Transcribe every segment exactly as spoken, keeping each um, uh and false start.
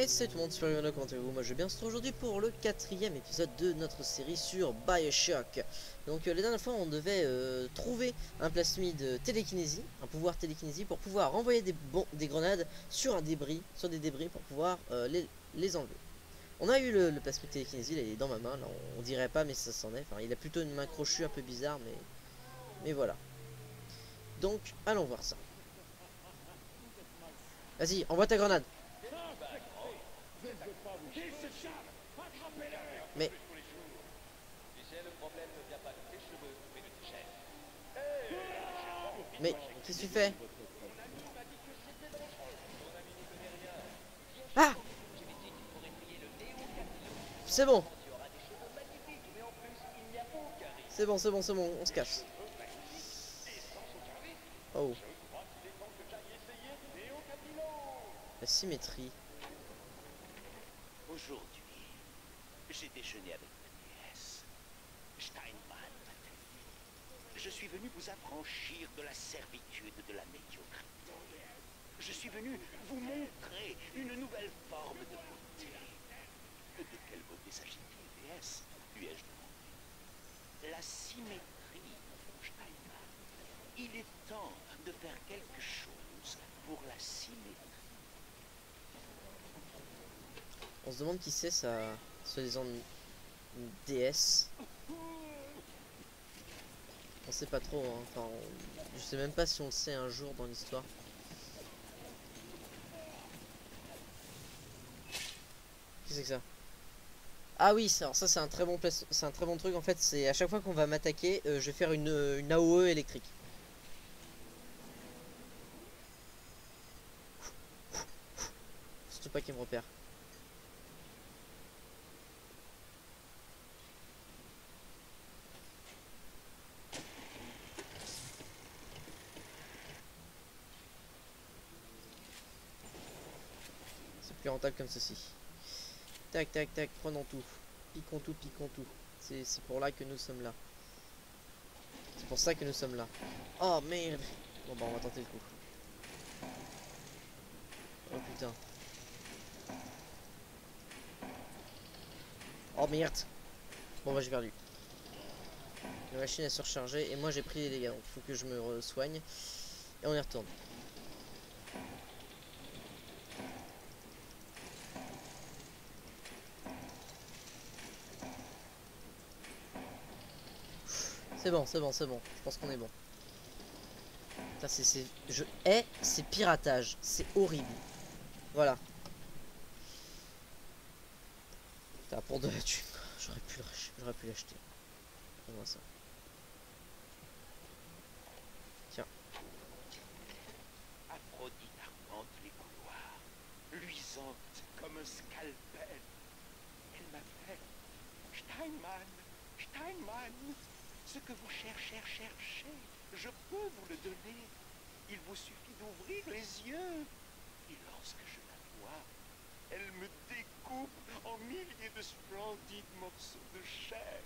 Et c'est tout le monde, super comment allez-vous? Moi je vais bien, se retrouve aujourd'hui pour le quatrième épisode de notre série sur Bioshock. Donc euh, la dernière fois on devait euh, trouver un plasmide télékinésie, un pouvoir télékinésie pour pouvoir renvoyer des, bon, des grenades sur un débris, sur des débris pour pouvoir euh, les, les enlever. On a eu le, le plasmide télékinésie, là, il est dans ma main, là on, on dirait pas mais ça s'en est, enfin il a plutôt une main crochue un peu bizarre mais, mais voilà. Donc allons voir ça. Vas-y, envoie ta grenade. Mais... Mais, qu'est-ce que tu fais? Ah! C'est bon. C'est bon, c'est bon, c'est bon, on se casse. Oh. La symétrie. Aujourd'hui, j'ai déjeuné avec la déesse Steinman. Je suis venu vous affranchir de la servitude de la médiocrité. Je suis venu vous montrer une nouvelle forme de beauté. De quelle beauté s'agit-il, déesse? Lui ai-je demandé. La symétrie, Steinman. Il est temps de faire quelque chose pour la symétrie. On se demande qui c'est, ça, soi-disant une, une déesse. On sait pas trop, hein. Enfin, on, je sais même pas si on le sait un jour dans l'histoire. Qu'est-ce que c'est que ça? Ah oui, alors ça c'est un très bon place, c'est un très bon truc en fait. C'est à chaque fois qu'on va m'attaquer, euh, je vais faire une, une A O E électrique. Surtout pas qu'il me repère. Plus rentable comme ceci. Tac tac tac, prenons tout. Piquons tout, piquons tout. C'est pour là que nous sommes là. C'est pour ça que nous sommes là. Oh merde. Bon bah on va tenter le coup. Oh putain. Oh merde. Bon bah j'ai perdu. La machine est surchargée et moi j'ai pris les dégâts. Donc il faut que je me soigne. Et on y retourne. C'est bon, c'est bon, c'est bon. Je pense qu'on est bon. Ça, c'est, je hais ces piratages. C'est horrible. Voilà. T'as pour de la thune. J'aurais pu j'aurais pu l'acheter. On voit ça. Tiens. Aphrodite arpente les couloirs, luisante comme un scalpel. Elle m'appelle Steinman, Steinman. Ce que vous cherchez, cherchez, je peux vous le donner. Il vous suffit d'ouvrir les yeux. Et lorsque je la vois, elle me découpe en milliers de splendides morceaux de chair.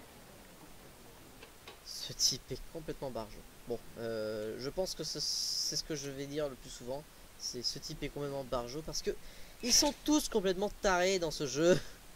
Ce type est complètement barjot. Bon, euh, je pense que c'est ce que je vais dire le plus souvent. C'est ce type est complètement barjot parce que ils sont tous complètement tarés dans ce jeu.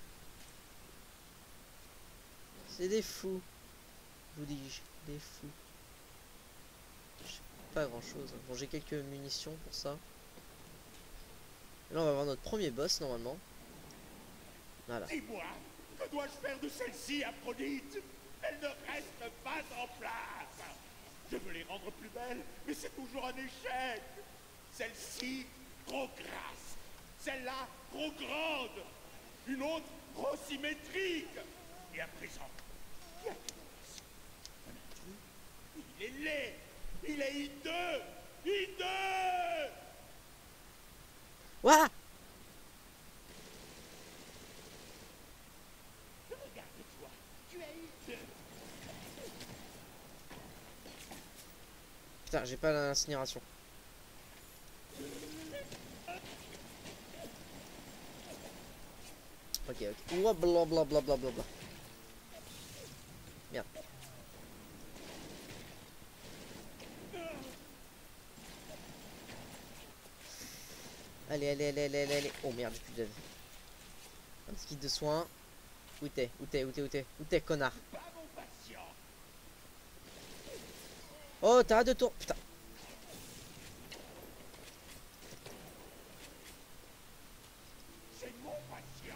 C'est des fous. Vous dis-je, des fous. J'ai pas grand chose. Bon, j'ai quelques munitions pour ça. Et là, on va avoir notre premier boss normalement. Voilà. Dis-moi, que dois-je faire de celle-ci, Aphrodite? Elle ne reste pas en place. Je veux les rendre plus belles, mais c'est toujours un échec. Celle-ci, trop grasse. Celle-là, trop grande. Une autre, trop symétrique. Et à présent, il y a un intrus. Il est laid. Il est hideux. Hideux. Ouah! Regarde-toi. Tu es hideux. Putain, j'ai pas l'incinération. Ok, ok. Ouah, bla bla bla bla bla bla. Merde. Allez, allez, allez, allez, allez, allez. Oh merde, j'ai plus de vie. Un petit kit de soins. Où t'es? Où t'es? Où t'es? Où t'es? Où t'es, connard? Pas mon patient. Oh, t'arrêtes de tourner. Putain. C'est mon patient.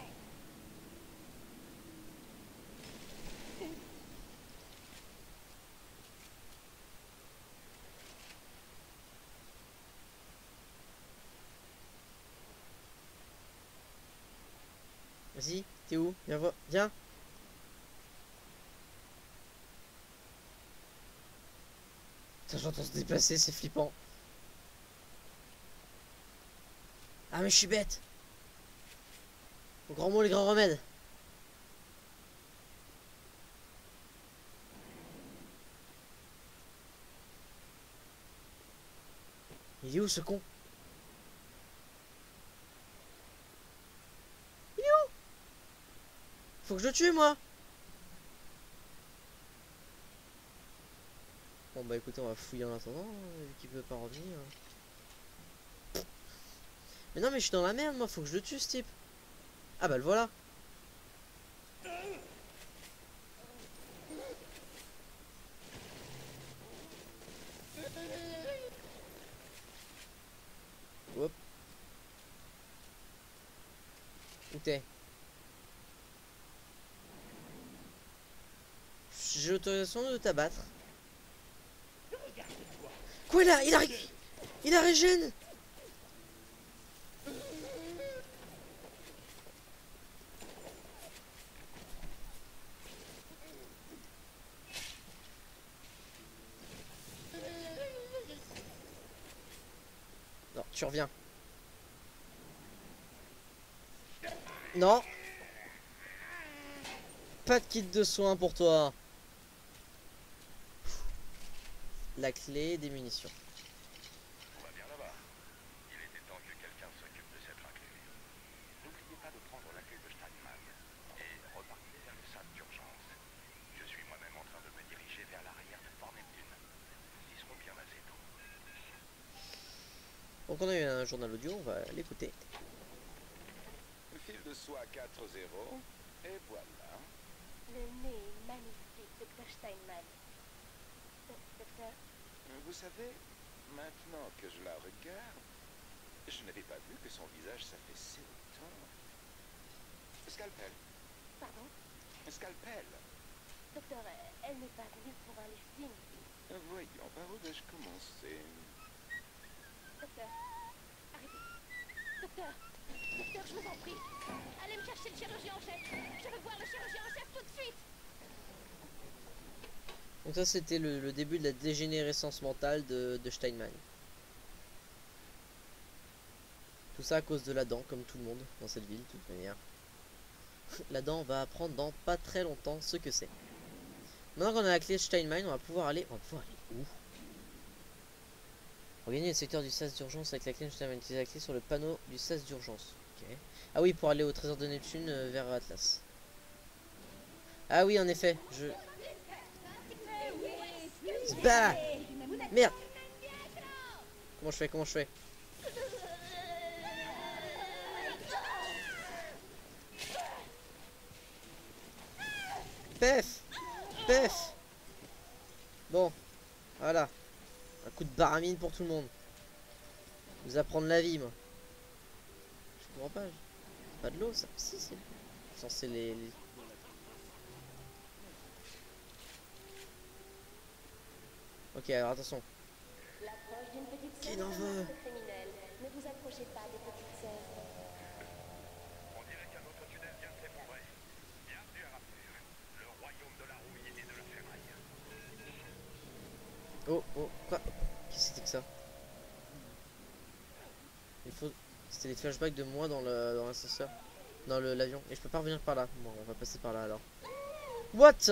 Vas-y, t'es où? Viens voir. Viens. Putain, j'entends se déplacer, c'est flippant. Ah, mais je suis bête. Au grand mot, les grands remèdes. Il est où ce con? Il est où? Faut que je le tue, moi. Bon bah écoutez, on va fouiller en attendant, hein, vu qu'il peut pas revenir. Mais non, mais je suis dans la merde, moi, faut que je le tue, ce type. Ah bah le voilà. Hop. Où t'es? J'ai l'autorisation de t'abattre. Quoi, il a, il a, il a régène. Non, tu reviens. Non. Pas de kit de soins pour toi. La clé des munitions. On va bien là-bas. Il était temps que quelqu'un s'occupe de cette raclée. N'oubliez pas de prendre la clé de Steinman et repartir vers le centre d'urgence. Je suis moi-même en train de me diriger vers l'arrière de Fort Neptune. Nous y serons bien assez tôt. Donc on a eu un journal audio, on va l'écouter. Fil de soie quatre zéro, et voilà. Le nez est magnifique, docteur Steinman. Do- Docteur, Vous savez, maintenant que je la regarde, je n'avais pas vu que son visage s'affaissait autant. Scalpel, pardon? scalpel. Docteur, elle n'est pas venue pour un lifting. Voyons, par où dois-je commencer? Docteur, arrêtez. Docteur, docteur, je vous en prie. Allez me chercher le chirurgien en chef. Je veux voir le chirurgien en chef tout de suite. Donc ça c'était le, le début de la dégénérescence mentale de, de Steinman. Tout ça à cause de la dent, comme tout le monde dans cette ville, de toute manière. La dent, on va apprendre dans pas très longtemps ce que c'est. Maintenant qu'on a la clé de Steinman, on va pouvoir aller... On va pouvoir aller où? Regagner le secteur du sas d'urgence avec la clé de Steinman. Utiliser la clé sur le panneau du sas d'urgence. Ok. Ah oui, pour aller au trésor de Neptune euh, vers Atlas. Ah oui, en effet, je... Bah merde. Comment je fais? Comment je fais? Pef. Pef. Bon. Voilà. Un coup de baramine pour tout le monde. Vous apprendre la vie, moi. Je comprends pas. Pas de l'eau, ça. Si, c'est censé les... les... Ok, alors attention. L'approche d'une petite Qui sœur en est un veut? acte criminel. Ne vous approchez pas des petites sœurs. On dirait qu'un autre tunnel vient de s'effondrer. Bienvenue à Rapture, le royaume de la rouille et de la ferraille. Oh, oh, quoi? Qu'est-ce que c'était que ça? Il faut... C'était des flashbacks de moi dans le dans l'ascenseur. Dans le l'avion. Et je peux pas revenir par là. Bon, on va passer par là alors. What? C'est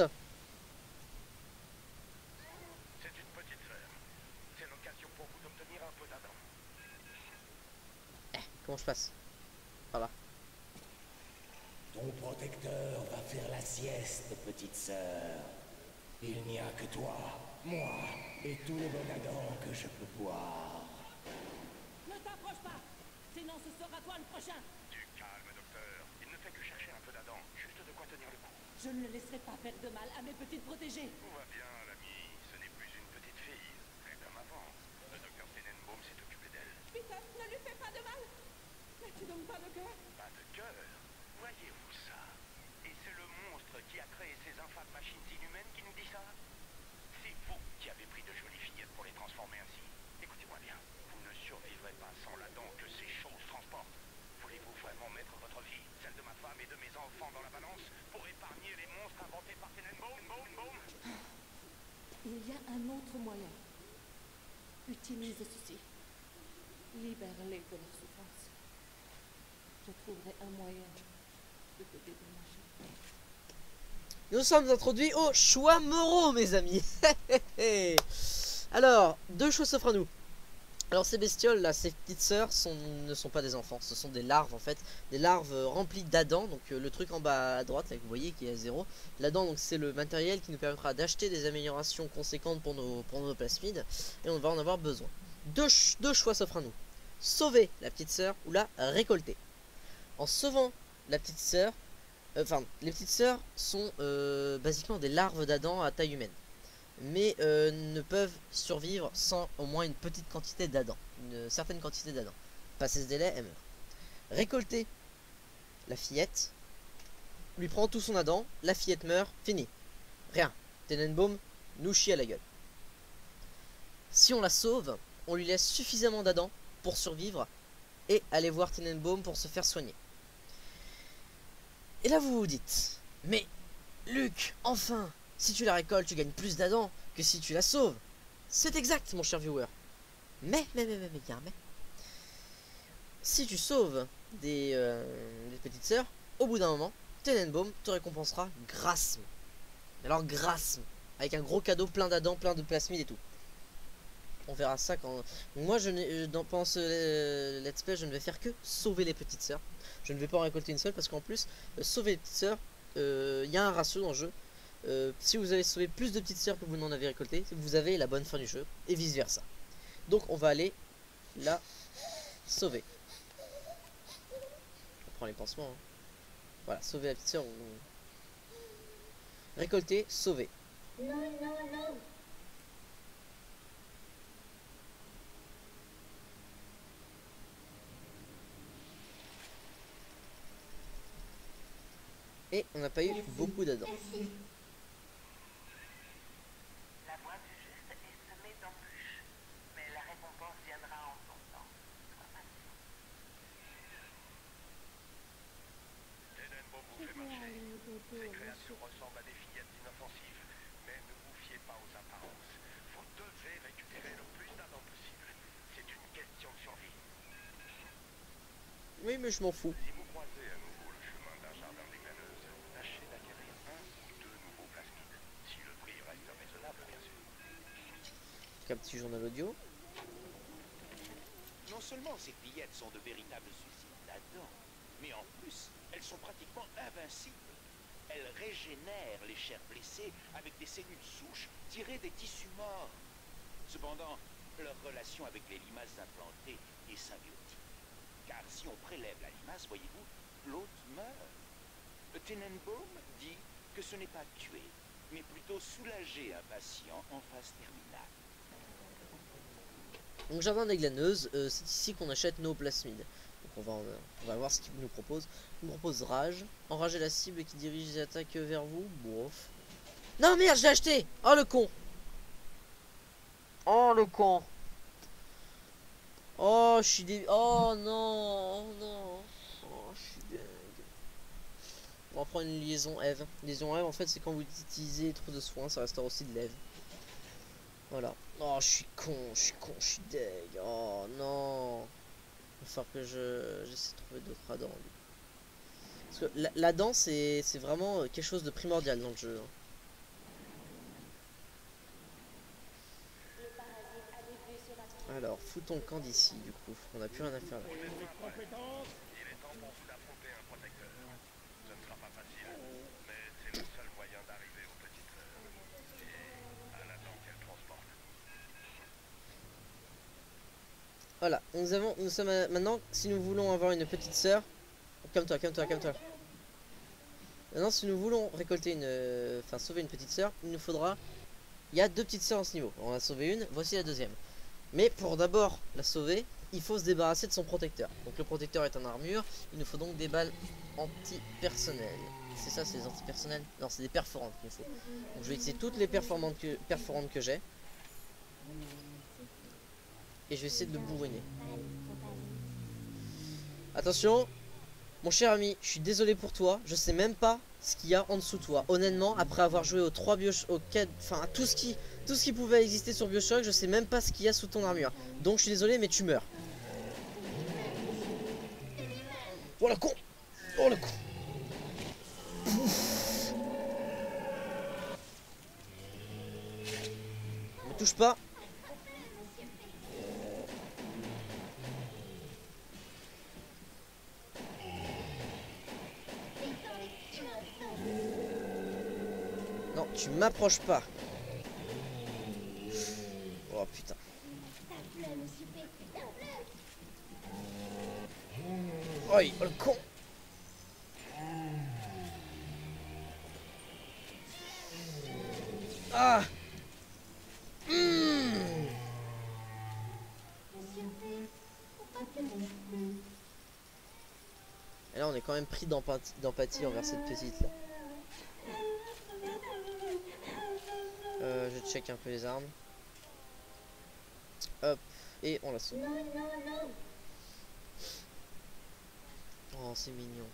une petite sœur. C'est l'occasion pour vous d'obtenir un peu d'Adam. Eh, comment je passe? Par là. Ton protecteur va faire la sieste, petite sœur. Il n'y a que toi, moi et tout le bon Adam que je peux boire. Ne t'approche pas! Sinon, ce sera toi le prochain. Du calme, docteur. Il ne fait que chercher un peu d'Adam. Juste de quoi tenir le coup. Je ne le laisserai pas faire de mal à mes petites protégées. Tout va bien, l'ami. Ce n'est plus une petite fille. C'est comme avant. Le docteur Tenenbaum s'est occupé d'elle. Peter, ne lui fais pas de mal. Mais tu donnes pas de cœur. Pas de cœur. Voyez-vous ça? Et c'est le monstre qui a créé ces infâmes machines inhumaines qui nous dit ça? C'est vous qui avez pris de jolies fillettes pour les transformer ainsi. Écoutez-moi bien. Vous ne survivrez pas sans la dent que ces choses transportent. Voulez-vous vraiment mettre votre vie, celle de ma femme et de mes enfants dans la balance pour épargner les monstres inventés par Tenenbaum? Baum, baum. Il y a un autre moyen. Utilise ceci. Libère-les de leur souffrance. Je trouverai un moyen de te dédommager. Nous sommes introduits au choix moraux, mes amis. Alors, deux choix s'offrent à nous. Alors ces bestioles là, ces petites sœurs sont, ne sont pas des enfants, ce sont des larves en fait, des larves euh, remplies d'Adam, donc euh, le truc en bas à droite là que vous voyez qui est à zéro, l'Adam donc c'est le matériel qui nous permettra d'acheter des améliorations conséquentes pour nos, pour nos plasmides, et on va en avoir besoin. Deux, ch deux choix s'offrent à nous, sauver la petite sœur ou la récolter. En sauvant la petite sœur, euh, enfin les petites sœurs sont euh, basiquement des larves d'Adam à taille humaine, mais euh, ne peuvent survivre sans au moins une petite quantité d'Adam, une certaine quantité d'Adam. Passé ce délai, elle meurt. Récolter la fillette, lui prend tout son Adam, la fillette meurt, fini. Rien. Tenenbaum nous chie à la gueule. Si on la sauve, on lui laisse suffisamment d'Adam pour survivre et aller voir Tenenbaum pour se faire soigner. Et là vous vous dites, mais Luc, enfin, si tu la récoltes, tu gagnes plus d'Adam que si tu la sauves. C'est exact, mon cher viewer. Mais, mais, mais, mais, mais, bien, mais. Si tu sauves des, euh, des petites sœurs, au bout d'un moment, Tenenbaum te récompensera grassement. Alors grassement. Avec un gros cadeau plein d'Adam, plein de plasmides et tout. On verra ça quand... Moi, je n'ai, dans, pendant ce euh, let's play, je ne vais faire que sauver les petites sœurs. Je ne vais pas en récolter une seule parce qu'en plus, euh, sauver les petites sœurs, il euh, y a un ratio dans le jeu. Euh, si vous avez sauvé plus de petites sœurs que vous n'en avez récolté, vous avez la bonne fin du jeu, et vice versa. Donc on va aller la sauver. On prend les pansements. Hein. Voilà, sauver la petite sœur. On... Récolter, sauver. Non, non, non. Et on n'a pas eu beaucoup d'Adam. La voie du juste est semée d'embûches, mais la récompense viendra en son temps. Sois patient. Tenenbaum vous fait marcher. Ces créatures ressemblent à des fillettes inoffensives, mais ne vous fiez pas aux apparences. Vous devez récupérer le plus d'Adam possible. C'est une question de survie. Oui, mais je m'en fous. Si vous croisez à nouveau le chemin d'un jardin des glaneuses, tâchez d'acquérir un ou deux nouveaux plasmides. Si le prix reste raisonnable, bien sûr. Un petit journal audio. Non seulement ces fillettes sont de véritables usines d'Adam, mais en plus, elles sont pratiquement invincibles. Elles régénèrent les chairs blessées avec des cellules souches tirées des tissus morts. Cependant, leur relation avec les limaces implantées est symbiotique. Car si on prélève la limace, voyez-vous, l'hôte meurt. Tenenbaum dit que ce n'est pas tuer, mais plutôt soulager un patient en phase terminale. Donc jardin des glaneuses, euh, c'est ici qu'on achète nos plasmides. Donc on va, en, on va voir ce qu'il nous propose. Il nous propose rage. Enrager la cible qui dirige les attaques vers vous. Bof. Non merde, je l'ai acheté. Oh le con. Oh le con. Oh je suis dé... Oh non. Oh non. Oh je suis deg. On va prendre une liaison Eve. Liaison Eve en fait c'est quand vous utilisez trop de soins, ça restaure aussi de l'Eve. Voilà. Oh, je suis con, je suis con, je suis deg. Oh non. Il va falloir que je j'essaie de trouver d'autres Adams. Parce que la, la dent, c'est vraiment quelque chose de primordial dans le jeu. Alors, foutons le camp d'ici, du coup. On n'a plus rien à faire là. Il est temps pour vous d'affronter un protecteur. Ce ne sera pas facile, mais c'est le seul moyen d'arriver aux petites sœurs. Et à la dent qu'elles transportent. voilà, nous avons, nous sommes à- maintenant, si nous voulons avoir une petite sœur, comme toi, comme toi, comme toi. Maintenant, si nous voulons récolter une, euh, enfin sauver une petite sœur, il nous faudra, il y a deux petites sœurs en ce niveau. On a sauvé une, voici la deuxième. Mais pour d'abord la sauver, il faut se débarrasser de son protecteur. Donc le protecteur est en armure, il nous faut donc des balles anti-personnelles. C'est ça, c'est des anti-personnelles? Non, c'est des perforantes qu'il faut. Donc je vais utiliser toutes les perforantes que, perforantes que j'ai. Et je vais essayer de le bourriner. Attention, mon cher ami, je suis désolé pour toi. Je sais même pas ce qu'il y a en dessous de toi. Honnêtement, après avoir joué aux trois Bioshock, aux quatre, enfin à tout ce qui, tout ce qui pouvait exister sur Bioshock, je sais même pas ce qu'il y a sous ton armure. Donc je suis désolé, mais tu meurs. Oh la con! Oh le con! Ne me touche pas. Non, tu m'approches pas. Oh putain. Oh, oh le con. Ah. Mmh. Et là on est quand même pris d'empathie d'empathie envers cette petite là. Euh, je check un peu les armes. Hop, et on la sauve. Oh, c'est mignon.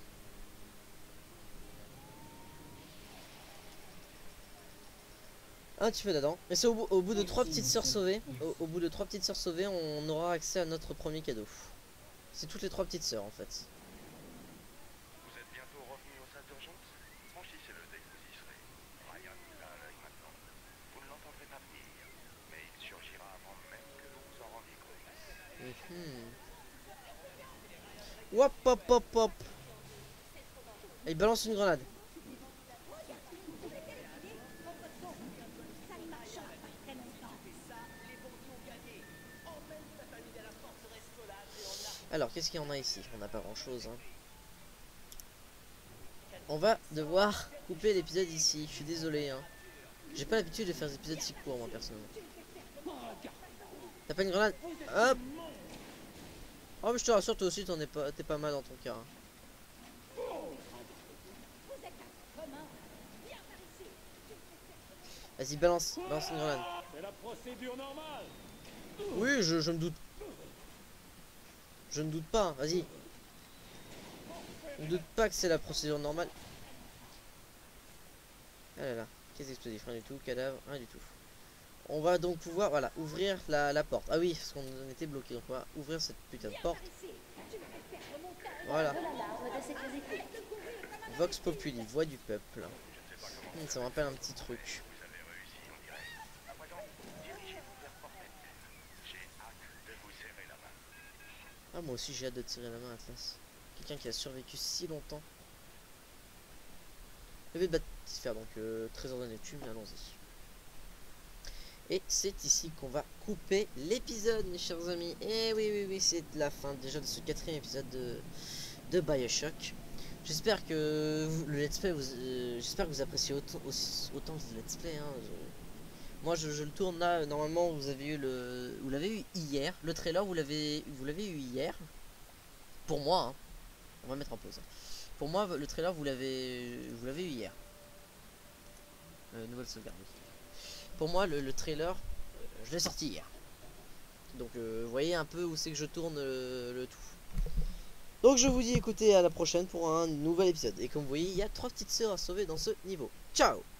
Un petit peu d'Adam. Et c'est au, bout- au bout de trois petites sœurs sauvées. Au, au bout de trois petites sœurs sauvées, on aura accès à notre premier cadeau. C'est toutes les trois petites sœurs en fait. Vous êtes bientôt revenu aux salles d'urgence? Franchissez-le dès que vous y serez. Ryan a un œil maintenant. Vous ne l'entendrez pas venir, mais il surgira avant même que vous vous en rendiez compte. Mmh. Hop hop hop hop. Et il balance une grenade. Alors, qu'est-ce qu'il y en a ici? On n'a pas grand chose. Hein. On va devoir couper l'épisode ici. Je suis désolé. Hein. J'ai pas l'habitude de faire des épisodes si courts, moi, personnellement. T'as pas une grenade? Hop. Oh, mais je te rassure, toi aussi, t'en es pas, t'es pas mal dans ton cas. Hein. Vas-y, balance. Balance une grenade. C'est la procédure normale. Oui, je, je me doute. Je ne doute pas, vas-y. Je ne doute pas que c'est la procédure normale. Ah là là, qu'est-ce explosif, rien du tout, cadavre, rien du tout. On va donc pouvoir, voilà, ouvrir la, la porte. Ah oui, parce qu'on était bloqué, donc on va ouvrir cette putain de porte. Voilà. Vox Populi, voix du peuple. Hmm, ça me rappelle un petit truc. Ah, moi aussi j'ai hâte de tirer la main, Atlas. Quelqu'un qui a survécu si longtemps. Le V de Baptiste, donc euh, trésor de Neptune, allons-y. Et c'est ici qu'on va couper l'épisode, mes chers amis. Et oui, oui, oui, c'est la fin déjà de ce quatrième épisode de, de Bioshock. J'espère que vous, le let's play, vous, euh, j'espère que vous appréciez autant, aussi, autant le let's play. Hein, je, moi, je, je le tourne là. Normalement, vous avez eu le, vous l'avez eu hier. Le trailer, vous l'avez, vous l'avez eu hier. Pour moi, hein. On va mettre en pause. Pour moi, le trailer, vous l'avez, vous l'avez eu hier. Euh, nouvelle sauvegarde. Pour moi, le, le trailer, euh, je l'ai sorti hier. Donc, euh, vous voyez un peu où c'est que je tourne euh, le tout. Donc, je vous dis, écoutez, à la prochaine pour un nouvel épisode. Et comme vous voyez, il y a trois petites sœurs à sauver dans ce niveau. Ciao!